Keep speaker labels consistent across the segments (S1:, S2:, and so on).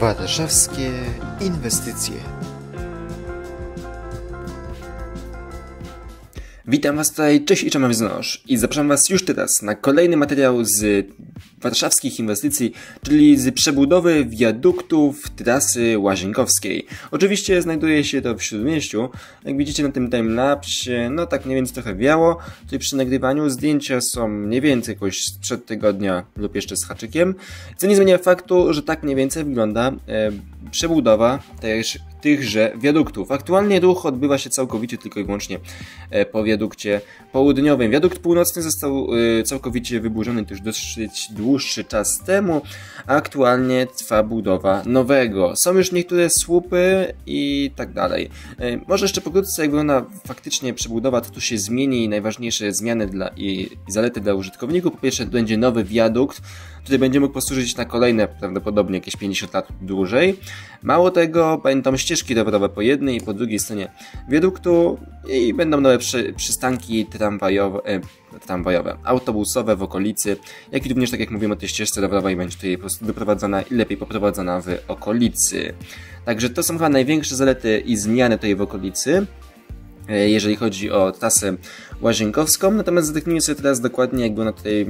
S1: Warszawskie inwestycje. Witam Was tutaj, cześć i cześć Znosz i zapraszam Was już teraz na kolejny materiał z warszawskich inwestycji, czyli z przebudowy wiaduktów trasy Łazienkowskiej. Oczywiście znajduje się to w Śródmieściu. Jak widzicie na tym timelapsie, no tak mniej więcej trochę wiało. Tutaj przy nagrywaniu zdjęcia są mniej więcej jakoś sprzed tygodnia lub jeszcze z haczykiem. Co nie zmienia faktu, że tak mniej więcej wygląda przebudowa tychże wiaduktów. Aktualnie ruch odbywa się całkowicie tylko i wyłącznie po wiadukcie południowym. Wiadukt północny został całkowicie wyburzony już dosyć dłuższy czas temu, a aktualnie trwa budowa nowego. Są już niektóre słupy i tak dalej. Może jeszcze pokrótce, jak wygląda faktycznie przebudowa, to tu się zmieni najważniejsze zmiany i zalety dla użytkowników. Po pierwsze, to będzie nowy wiadukt, który będzie mógł posłużyć na kolejne prawdopodobnie jakieś 50 lat dłużej. Mało tego, będą ścieżki rowerowe po jednej i po drugiej stronie wiaduktu i będą nowe przystanki tramwajowe, autobusowe w okolicy, jak i również, tak jak mówimy o tej ścieżce rowerowej, będzie tutaj po prostu wyprowadzona i lepiej poprowadzona w okolicy. Także to są chyba największe zalety i zmiany tutaj w okolicy, jeżeli chodzi o trasę Łazienkowską. Natomiast zdechnijmy sobie teraz dokładnie, jak wygląda tutaj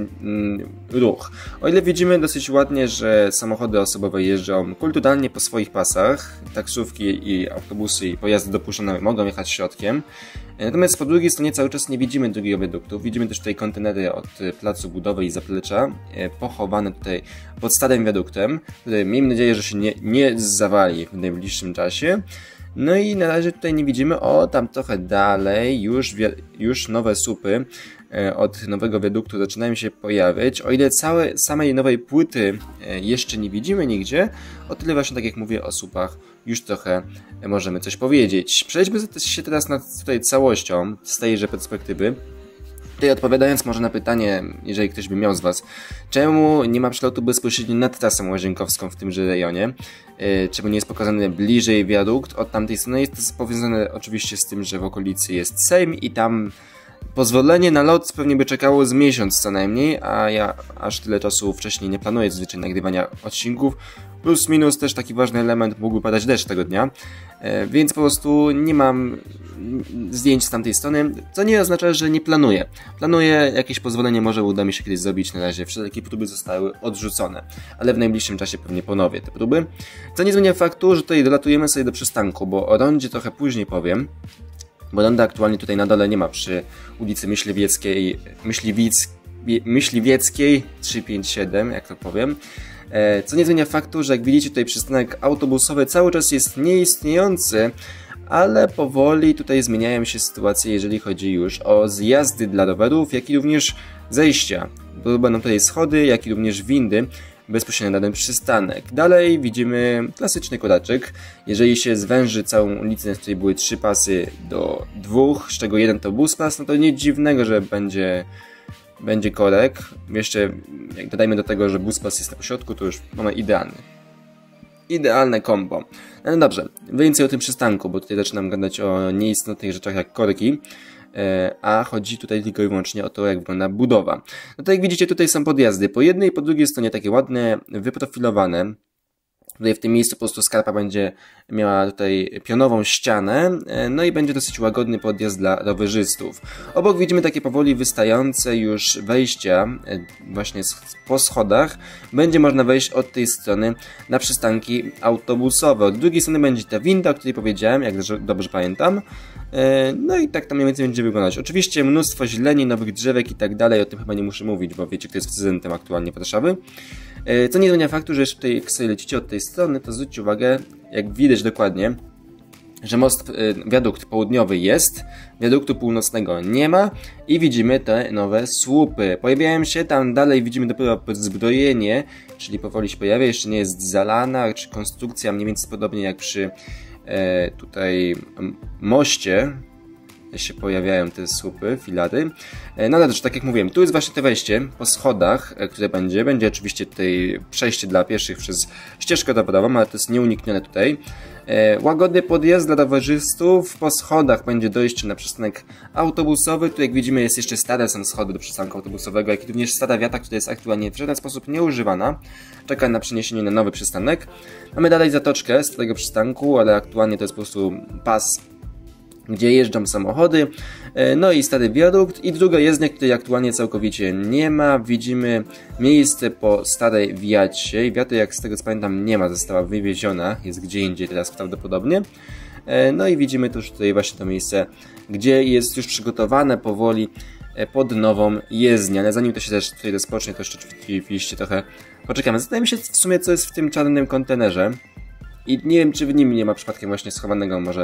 S1: ruch. O ile widzimy dosyć ładnie, że samochody osobowe jeżdżą kulturalnie po swoich pasach, taksówki i autobusy i pojazdy dopuszczone mogą jechać środkiem. Natomiast po drugiej stronie cały czas nie widzimy drugiego wiaduktu. Widzimy też tutaj kontenery od placu budowy i zaplecza, pochowane tutaj pod starym wiaduktem, który miejmy nadzieję, że się nie zawali w najbliższym czasie. No i na razie tutaj nie widzimy, tam trochę dalej już nowe słupy od nowego wiaduktu zaczynają się pojawiać. O ile samej nowej płyty jeszcze nie widzimy nigdzie, o tyle właśnie, tak jak mówię, o słupach już trochę możemy coś powiedzieć. Przejdźmy się teraz nad tutaj całością z tejże perspektywy. Tutaj odpowiadając może na pytanie, jeżeli ktoś by miał z Was, czemu nie ma przelotu bezpośrednio nad trasą łazienkowską w tymże rejonie? Czemu nie jest pokazany bliżej wiadukt od tamtej strony? Jest to powiązane oczywiście z tym, że w okolicy jest Sejm i tam pozwolenie na lot pewnie by czekało z miesiąc co najmniej, a ja aż tyle czasu wcześniej nie planuję zazwyczaj nagrywania odcinków. Plus minus też taki ważny element, mógłby padać deszcz tego dnia, więc po prostu nie mam zdjęć z tamtej strony, co nie oznacza, że nie planuję. Planuję jakieś pozwolenie, może uda mi się kiedyś zrobić, na razie wszelkie próby zostały odrzucone, ale w najbliższym czasie pewnie ponowię te próby. Co nie zmienia faktu, że tutaj dolatujemy sobie do przystanku, bo o rondzie trochę później powiem, bo ronda aktualnie tutaj na dole nie ma przy ulicy Myśliwieckiej 357, jak to powiem. Co nie zmienia faktu, że jak widzicie tutaj przystanek autobusowy cały czas jest nieistniejący, ale powoli tutaj zmieniają się sytuacje, jeżeli chodzi już o zjazdy dla rowerów, jak i również zejścia. Będą tutaj schody, jak i również windy bezpośrednio na ten przystanek. Dalej widzimy klasyczny koraczek. Jeżeli się zwęży całą ulicę, na której były 3 pasy do 2, z czego jeden to bus pas, no to nic dziwnego, że będzie korek. Jeszcze jak dodajmy do tego, że buspas jest na pośrodku, to już mamy idealne kombo. No dobrze, więcej o tym przystanku, bo tutaj zaczynam gadać o nieistotnych rzeczach jak korki, a chodzi tutaj tylko i wyłącznie o to, jak wygląda budowa. No to jak widzicie, tutaj są podjazdy po jednej i po drugiej stronie takie ładne, wyprofilowane. Tutaj w tym miejscu po prostu skarpa będzie miała tutaj pionową ścianę, no i będzie dosyć łagodny podjazd dla rowerzystów. Obok widzimy takie powoli wystające już wejścia właśnie po schodach. Będzie można wejść od tej strony na przystanki autobusowe. Od drugiej strony będzie ta winda, o której powiedziałem, jak dobrze pamiętam. No i tak to mniej więcej będzie wyglądać. Oczywiście mnóstwo zieleni, nowych drzewek i tak dalej, o tym chyba nie muszę mówić, bo wiecie, kto jest prezydentem aktualnie Warszawy. Co nie zmienia faktu, że tutaj, jak sobie lecicie od tej strony, to zwróćcie uwagę, jak widać dokładnie, że wiadukt południowy jest, wiaduktu północnego nie ma i widzimy te nowe słupy. Pojawiają się tam dalej, widzimy dopiero zbrojenie, czyli powoli się pojawia, jeszcze nie jest zalana, czy konstrukcja mniej więcej podobnie jak przy tutaj moście, się pojawiają te słupy, filary. No dobrze, tak jak mówiłem, tu jest właśnie to wejście po schodach, które będzie oczywiście tutaj przejście dla pieszych przez ścieżkę dowodową, ale to jest nieuniknione tutaj. Łagodny podjazd dla rowerzystów, po schodach będzie dojście na przystanek autobusowy, tu jak widzimy jest jeszcze stare są schody do przystanku autobusowego, jak i również stara wiata, która jest aktualnie w żaden sposób nieużywana, czeka na przeniesienie na nowy przystanek. Mamy dalej zatoczkę z tego przystanku, ale aktualnie to jest po prostu pas, gdzie jeżdżą samochody, no i stary wiadukt i druga jezdnia, której aktualnie całkowicie nie ma. Widzimy miejsce po starej wiacie i wiaty, jak z tego co pamiętam, nie ma, została wywieziona, jest gdzie indziej teraz prawdopodobnie. No i widzimy też tutaj właśnie to miejsce, gdzie jest już przygotowane powoli pod nową jezdnię, ale zanim to się też tutaj rozpocznie, to jeszcze oczywiście trochę poczekamy. Zastanawiam się w sumie, co jest w tym czarnym kontenerze i nie wiem, czy w nim nie ma przypadkiem właśnie schowanego może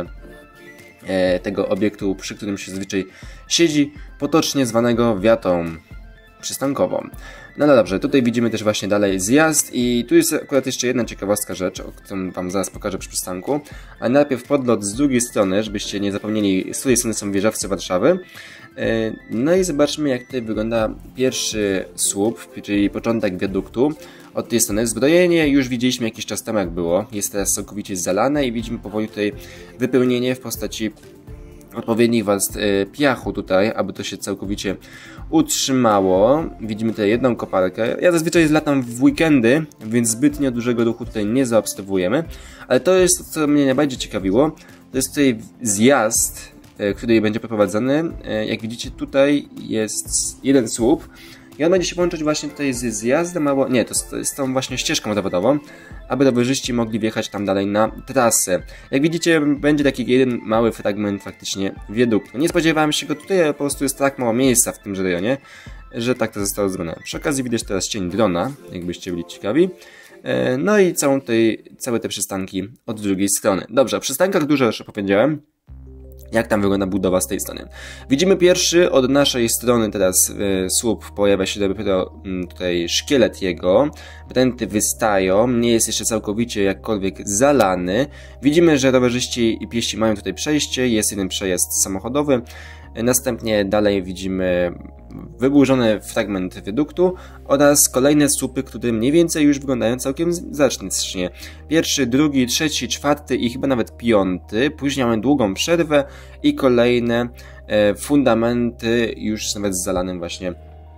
S1: tego obiektu, przy którym się zazwyczaj siedzi, potocznie zwanego wiatą przystankową. No dobrze, tutaj widzimy też właśnie dalej zjazd i tu jest akurat jeszcze jedna ciekawostka rzecz, o którą wam zaraz pokażę przy przystanku, ale najpierw podlot z drugiej strony, żebyście nie zapomnieli, z której strony są wieżowce Warszawy. No i zobaczmy, jak tutaj wygląda pierwszy słup, czyli początek wiaduktu. Od tej strony zbrojenie już widzieliśmy jakiś czas temu, jak było, jest teraz całkowicie zalane i widzimy powoli tutaj wypełnienie w postaci odpowiednich warstw piachu tutaj, aby to się całkowicie utrzymało. Widzimy tutaj jedną koparkę. Ja zazwyczaj latam w weekendy, więc zbytnio dużego ruchu tutaj nie zaobserwujemy, ale to jest to, co mnie najbardziej ciekawiło. To jest tutaj zjazd, który będzie przeprowadzony. Jak widzicie, tutaj jest jeden słup i on będzie się łączyć właśnie tutaj z zjazdem, albo nie, to z tą właśnie ścieżką zawodową, aby rowerzyści mogli wjechać tam dalej na trasę. Jak widzicie, będzie taki jeden mały fragment faktycznie wiaduktu. Nie spodziewałem się go tutaj, ale po prostu jest tak mało miejsca w tym rejonie, że tak to zostało zrobione. Przy okazji widać teraz cień drona, jakbyście byli ciekawi. No i całe te przystanki od drugiej strony. Dobrze, o przystankach dużo już opowiedziałem. Jak tam wygląda budowa z tej strony. Widzimy pierwszy od naszej strony teraz słup, pojawia się dopiero tutaj szkielet jego. Pręty wystają, nie jest jeszcze całkowicie jakkolwiek zalany. Widzimy, że rowerzyści i pieści mają tutaj przejście, jest jeden przejazd samochodowy. Następnie dalej widzimy wyburzony fragment wiaduktu oraz kolejne słupy, które mniej więcej już wyglądają całkiem znacznie. Pierwszy, drugi, trzeci, czwarty i chyba nawet piąty. Później mamy długą przerwę i kolejne fundamenty już nawet z zalanym właśnie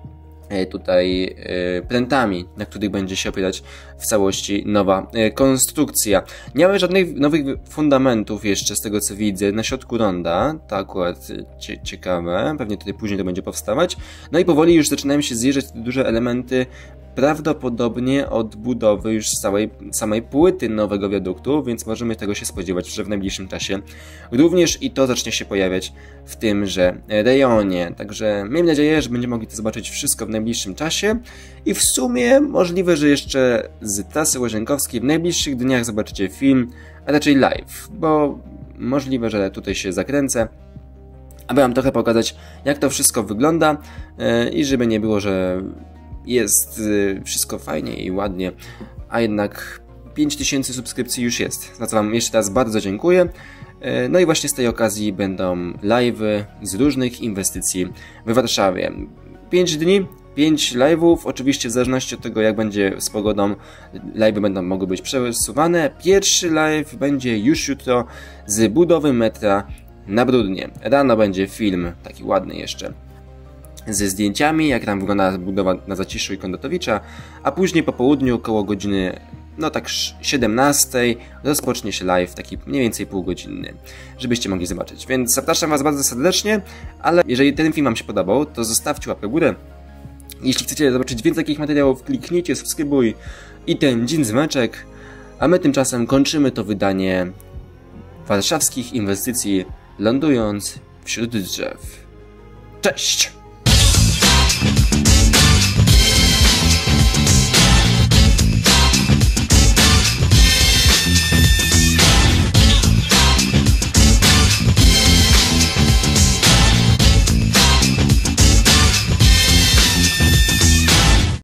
S1: tutaj prętami, na których będzie się opierać w całości nowa konstrukcja. Nie mamy żadnych nowych fundamentów jeszcze z tego co widzę na środku ronda, to akurat ciekawe, pewnie tutaj później to będzie powstawać. No i powoli już zaczynają się zjeżdżać te duże elementy, prawdopodobnie od budowy już samej płyty nowego wiaduktu, więc możemy tego się spodziewać, że w najbliższym czasie również i to zacznie się pojawiać w tymże rejonie. Także miejmy nadzieję, że będziemy mogli to zobaczyć wszystko w najbliższym czasie i w sumie możliwe, że jeszcze z trasy Łazienkowskiej w najbliższych dniach zobaczycie film, a raczej live, bo możliwe, że tutaj się zakręcę, aby wam trochę pokazać, jak to wszystko wygląda i żeby nie było, że jest wszystko fajnie i ładnie, a jednak 5000 subskrypcji już jest, za co wam jeszcze raz bardzo dziękuję. No i właśnie z tej okazji będą live'y z różnych inwestycji w Warszawie. 5 dni, 5 live'ów, oczywiście w zależności od tego jak będzie z pogodą, live'y będą mogły być przesuwane. Pierwszy live będzie już jutro z budowy metra na Bródnie. Rano będzie film, taki ładny jeszcze, ze zdjęciami, jak tam wygląda budowa na Zaciszu i Kondratowicza, a później po południu około godziny, no tak 17 rozpocznie się live, taki mniej więcej półgodzinny, żebyście mogli zobaczyć. Więc zapraszam was bardzo serdecznie, ale jeżeli ten film wam się podobał, to zostawcie łapkę w górę. Jeśli chcecie zobaczyć więcej takich materiałów, kliknijcie subskrybuj i ten dzwoneczek, a my tymczasem kończymy to wydanie warszawskich inwestycji, lądując wśród drzew. Cześć!